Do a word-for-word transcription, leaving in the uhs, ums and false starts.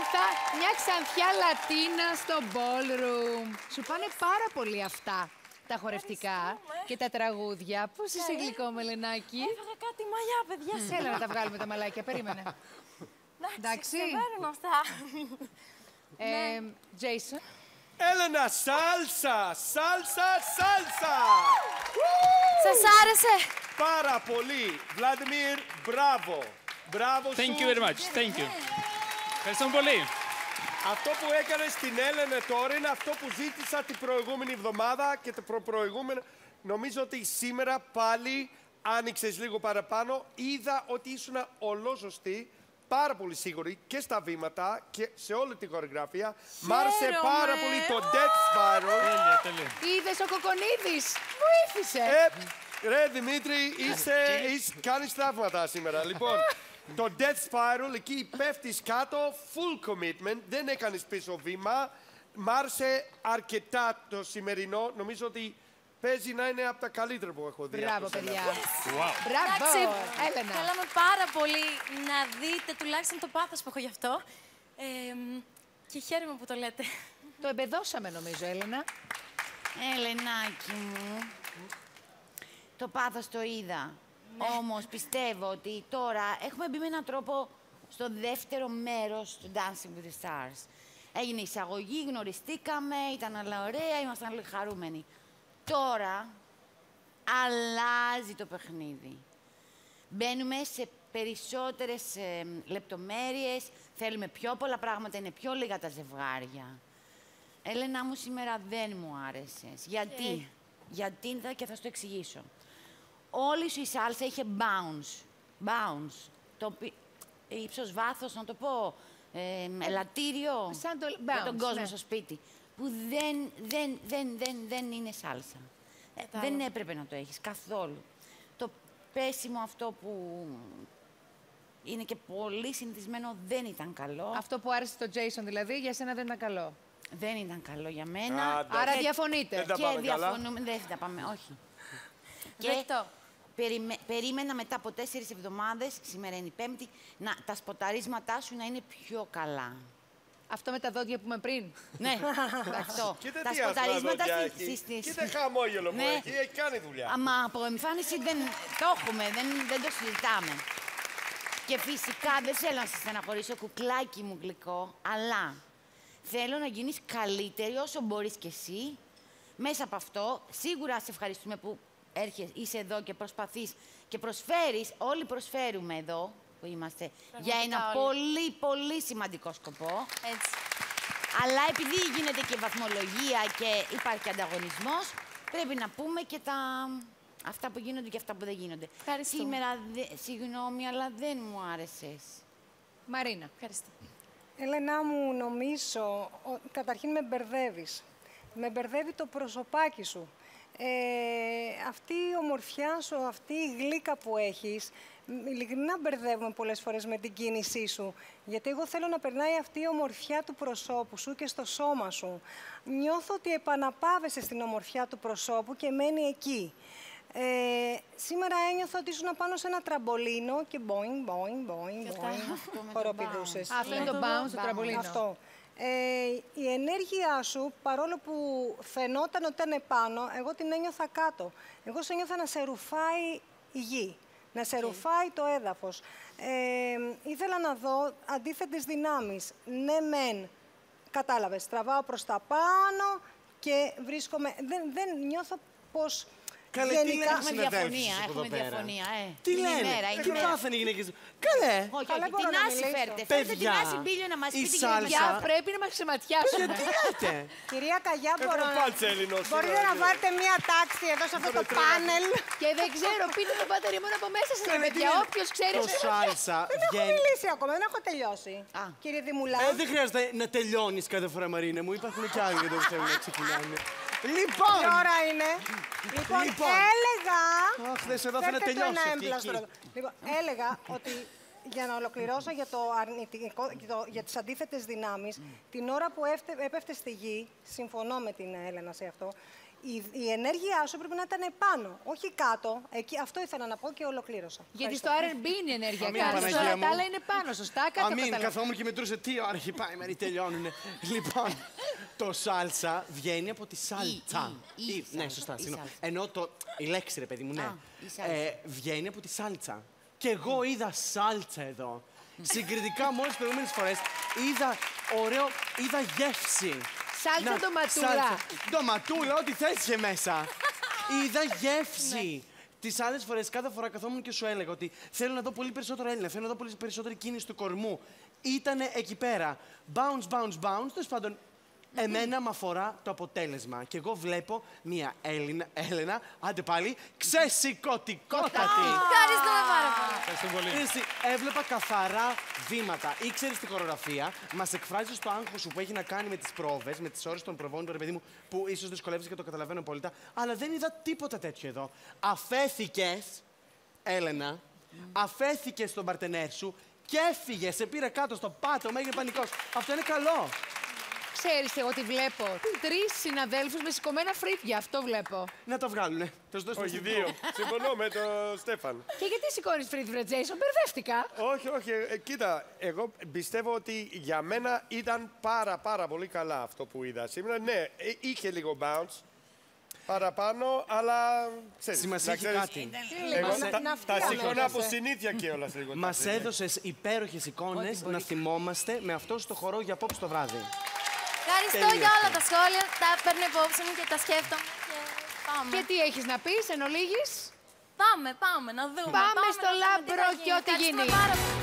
Σαμάνθα, μια ξανθιά Λατίνα στο ballroom. Σου πάνε πάρα πολύ αυτά. Τα χορευτικά και τα τραγούδια. Πώς είσαι γλυκό, Μελενάκι? Έφαγα κάτι μαλλιά, παιδιά. Mm. Έλα να τα βγάλουμε τα μαλάκια, περίμενε. Εντάξει, ξεβαίνουν αυτά. Τζέισον. Έλενα, σάλσα, σάλσα, σάλσα! Σας άρεσε? Πάρα πολύ. Βλάντιμιρ, μπράβο. Μπράβο σου. Thank you very much. Thank you. Ευχαριστώ πολύ. Αυτό που έκανε στην Έλενα τώρα είναι αυτό που ζήτησα την προηγούμενη εβδομάδα και το προπροηγούμενο. Νομίζω ότι σήμερα πάλι άνοιξες λίγο παραπάνω. Είδα ότι ήσουν ολόζωστη, πάρα πολύ σίγουρη και στα βήματα και σε όλη την χορηγραφία. Μ' άρεσε πάρα πολύ το Death Spiral. Τέλεια, τέλεια. Είδες ο Κοκονίδης. Βοήθησε. Ε, ρε Δημήτρη, είσαι, είσαι, κάνεις τραύματα σήμερα. Λοιπόν, το Death Spiral, εκεί πέφτεις κάτω, full commitment, δεν έκανες πίσω βήμα. Μ' άρεσε αρκετά το σημερινό. Νομίζω ότι παίζει να είναι από τα καλύτερα που έχω δει. Μπράβο, παιδιά. Wow. Μπράβο, Έλενα. Θέλαμε πάρα πολύ να δείτε τουλάχιστον το πάθος που έχω γι' αυτό. Ε, και χαίρομαι που το λέτε. Το εμπεδώσαμε, νομίζω, Έλενα. Ελενάκι μου, το πάθος το είδα. Ναι. Όμως πιστεύω ότι τώρα έχουμε μπει με έναν τρόπο στο δεύτερο μέρος του Dancing with the Stars. Έγινε εισαγωγή, γνωριστήκαμε, ήταν όλα ωραία, ήμασταν όλοι χαρούμενοι. Τώρα αλλάζει το παιχνίδι. Μπαίνουμε σε περισσότερες ε, λεπτομέρειες, θέλουμε πιο πολλά πράγματα, είναι πιο λίγα τα ζευγάρια. Έλενα μου, σήμερα δεν μου άρεσες. Γιατί? Γιατί θα, και θα σου το εξηγήσω. Όλη σου η σάλσα είχε bounce. Bounce. Το ύψος βάθος, να το πω, ε, ελαττήριο Σαν το για bounce, τον κόσμο ναι. στο σπίτι. Που δεν, δεν, δεν, δεν, δεν είναι σάλσα. Ε, δεν έπρεπε να το έχεις καθόλου. Το πέσιμο αυτό που είναι και πολύ συνηθισμένο δεν ήταν καλό. Αυτό που άρεσε στο Jason, δηλαδή, για σένα δεν ήταν καλό. Δεν ήταν καλό για μένα. Α, Άρα και- διαφωνείτε. Δεν τα Και πάμε καλά. διαφωνούμε. Δεν τα πάμε, όχι. Και Δεκτό. περιμέ- περίμενα μετά από τέσσερις εβδομάδες, σήμερα είναι η Πέμπτη, να, τα σποταρίσματά σου να είναι πιο καλά. Αυτό με τα δόντια που είμαι πριν. Ναι, αυτό. Κοίτα τα τι άσπρα σποταρίσματα δόντια στη- έχει. στη- στη- Κοίτα χαμόγελο που Ναι. έχει, έχει κάνει δουλειά. Αμα από εμφάνιση δεν το έχουμε, δεν, δεν το συζητάμε. Και φυσικά δεν θέλω να σε στεναχωρήσω, κουκλάκι μου γλυκό, αλλά θέλω να γίνεις καλύτερη όσο μπορείς κι εσύ. Μέσα από αυτό, σίγουρα σε ευχαριστούμε που έρχεσαι, είσαι εδώ και προσπαθείς και προσφέρεις, όλοι προσφέρουμε εδώ που είμαστε, για ένα όλοι. πολύ, πολύ σημαντικό σκοπό. Έτσι. Αλλά επειδή γίνεται και βαθμολογία και υπάρχει ανταγωνισμός, πρέπει να πούμε και τα... αυτά που γίνονται και αυτά που δεν γίνονται. Ευχαριστούμε. Σήμερα, δε... συγγνώμη, αλλά δεν μου άρεσες. Μαρίνα. Ευχαριστώ. Έλενά μου, νομίζω, ο- καταρχήν με μπερδεύεις. Με μπερδεύει το προσωπάκι σου. Ε, αυτή η ομορφιά σου, αυτή η γλύκα που έχεις, μ, ειλικρινά μπερδεύουμε πολλές φορές με την κίνησή σου. Γιατί εγώ θέλω να περνάει αυτή η ομορφιά του προσώπου σου και στο σώμα σου. Νιώθω ότι επαναπάβεσαι στην ομορφιά του προσώπου και μένει εκεί. Ε, σήμερα ένιωθα ότι ήσουν πάνω σε ένα τραμπολίνο και boing, boing, boing, boing, χοροπηδούσες. Α, αυτό είναι το bounce, το τραμπολίνο. Αυτό. Ε, η ενέργειά σου, παρόλο που φαινόταν ότι ήταν πάνω, εγώ την ένιωθα κάτω. Εγώ σε ένιωθα να σε ρουφάει η γη, να σε ρουφάει το έδαφος. Ε, ήθελα να δω αντίθετες δυνάμεις. Ναι, μεν, κατάλαβες, τραβάω προς τα πάνω και βρίσκομαι... Δεν, δεν νιώθω πως... Καλέ, τι λένε Έχουμε διαφωνία, έχουμε διαφωνία, ε. Τι Είναι η λένε, μέρα, είναι τι η μέρα. πάθανε οι γυναίκες. Καλέ. Όχι, Καλά, όχι, μπορώ την να Άση μιλήσω. φέρτε. Φέρτε την Παιδιά, Άση Μπίλιο να μας η πει την σάλσα- κυρία. Πια πρέπει να μας ξεματιάσουν. Τι λέτε. Κυρία Καγιά, Έχω μπορώ να... παντσέλινο Μπορείτε σήμερα, να κύριε. βάλετε μία τάξη εδώ σε αυτό το πάνελ. Και δεν ξέρω, πείτε το πάτερ μόνο από μέσα σας, ρε παιδιά. Όποιος ξέρει. Το σάλσα Δεν έχω βγαίνει. μιλήσει ακόμα, δεν έχω τελειώσει. Α. Κύριε Δημουλά. Ε, δεν χρειάζεται να τελειώνεις κάθε φορά, Μαρίνα μου. Υπάρχουν και άλλοι που θέλουν να ξεκινάνε. Λοιπόν! Τι ώρα είναι. Λοιπόν, Λοιπόν. έλεγα... Αχ, δες, εδώ θα είναι Φέρτε το τελειώσει ένα αυτή έμπλαστρο εκεί. εδώ. Λοιπόν, έλεγα ότι για να ολοκληρώσω για, το αρνητικό, για, το, για τις αντίθετες δυνάμεις, την ώρα που έφτε, έπεφτε στη γη, συμφωνώ με την Έλενα σε αυτό, η, η ενέργειά σου πρέπει να ήταν επάνω, όχι κάτω. Εκεί, αυτό ήθελα να πω και ολοκλήρωσα. Γιατί στο αρ εν μπι είναι η ενέργεια Αμήν, κάτω, Παναγία τώρα μου. τα άλλα είναι πάνω, σωστά, κάτω. Αμήν, κατάλαβα. καθόμουν και μετρούσε τι ώρα έχει πάει, Μαρή, τελειώνουνε. Λοιπόν, το σάλτσα βγαίνει από τη σάλτσα. η, η Ή- Ναι, σάλτσα, σωστά, η συγγνώμη. σάλτσα. Ενώ το, η λέξη, ρε παιδί μου, ναι. Α, η σάλτσα. Ε, βγαίνει από τη σάλτσα. Και εγώ είδα σάλτσα εδώ. Συγκριτικά με όλες τις προηγούμενες φορές, είδα ωραίο, είδα γεύση. Σάλτσα Να, ντοματούλα. σάλτσα. Ντοματούλα, ό,τι θες είχε μέσα. Είδα γεύση. Τις άλλες φορές, κάθε φορά καθόμουν και σου έλεγα ότι θέλω να δω πολύ περισσότερο Έλληνα, θέλω να δω πολύ περισσότερη κίνηση του κορμού. Ήτανε εκεί πέρα. Bounce, bounce, bounce. Τέλος πάντων, εμένα με αφορά το αποτέλεσμα. Και εγώ βλέπω μια Έλληνα, Έλενα, άντε πάλι, ξεσηκωτικότατη. Ευχαριστούμε πάρα πολύ. Ευχαριστώ πολύ. Εσύ, έβλεπα καθαρά βήματα. Ήξερε τη χορογραφία, μα εκφράζει το άγχος σου που έχει να κάνει με τις πρόβες, με τις ώρες των προβών, ρε παιδί μου, που ίσως δυσκολεύεσαι και το καταλαβαίνω απόλυτα. Αλλά δεν είδα τίποτα τέτοιο εδώ. Αφέθηκες, Έλενα, αφέθηκες στον παρτενέρ σου και έφυγε, σε πήρε κάτω στο πάτωμα, έγινε πανικός. Αυτό είναι καλό. Ξέρεις, εγώ τη βλέπω. Τρεις συναδέλφους με σηκωμένα φρύδια, αυτό βλέπω. Να το βγάλουνε. Θα σου δώσω το Όχι, αστικό. δύο. Συμφωνώ με τον Στέφαν. Και γιατί σηκώνεις φρύδι, βρε Τζέισον, μπερδεύτηκα. Όχι, όχι. ε, κοίτα, εγώ πιστεύω ότι για μένα ήταν πάρα πάρα πολύ καλά αυτό που είδα σήμερα. Ναι, ε, είχε λίγο bounce παραπάνω, αλλά ξέρεις. Σημασία να έχει ξέρεις, κάτι. Εγώ Να- τα, να τα φτιάχνω, σηκώνα από έπεσε. συνήθεια κιόλας λίγο. Μα τα φρύδια. έδωσε υπέροχε εικόνε να θυμόμαστε με αυτό στο χορό για απόψε το βράδυ. Ευχαριστώ Τέλεια για όλα αυτό. τα σχόλια. Τα παίρνω υπόψη μου και τα σκέφτομαι. Και πάμε. Και τι έχεις να πεις εν ολίγης? Πάμε, πάμε, να δούμε. Πάμε στο να δούμε τι Λάμπρο θα και γίνει. ό,τι Ευχαριστούμε γίνει. πάρα πολύ.